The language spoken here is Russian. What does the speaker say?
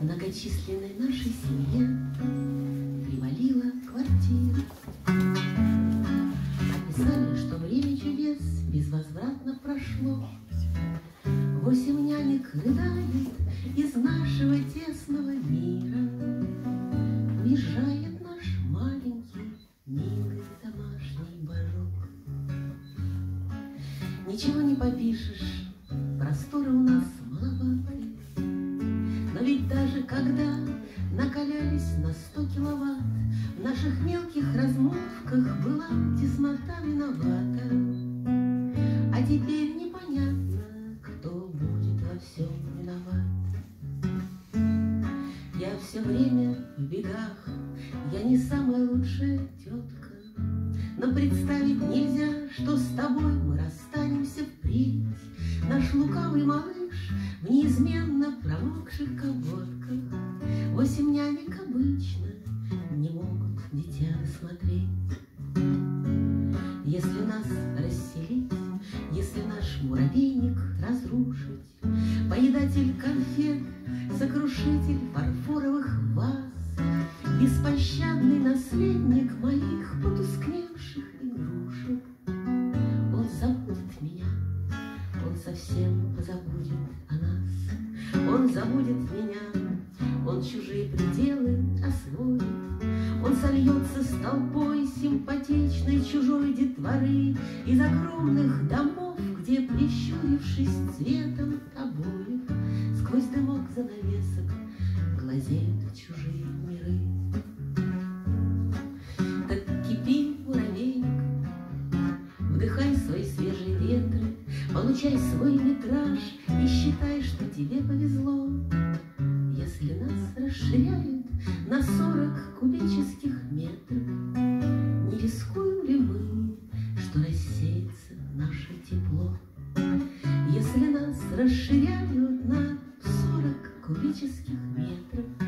многочисленной нашей семье привалила квартира. Написали, что время чудес безвозвратно прошло. 8 нянек рыдает из нашего тесного мира. Уезжает наш маленький, милый домашний божок. Ничего не попишешь, просторы у нас маловаты. Но ведь даже когда накалялись на 100 киловатт, в наших мелких размолвках была теснота виновата. А теперь непонятно, кто будет во всем виноват. Я все время в бегах, я не самая лучшая тетка, но представить нельзя, что с тобой мы расстанемся впредь. Наш лукавый малыш в неизменно промокших колготках. 8 нянек обычно не могут дитя смотреть. Если нас расселить, если наш муравейник разрушить, поедатель конфет, сокрушитель фарфоровых ваз, беспощадный наследник моих потускневших игрушек, он забудет меня, он совсем позабудет о нас. Он забудет меня, он чужие пределы освоит. Он сольется с толпой симпатичной чужой детворы из огромных домов, где, прищурившись цветом обоев, сквозь дымок занавесок глазеют чужие миры. Так кипи, муравейник, вдыхай свои свежие ветры, получай свой метраж и считай, что тебе повезло. Если нас расширяют на 40 кубических метров, не рискуем ли мы, что рассеется наше тепло? Если нас расширяют на 40 кубических метров,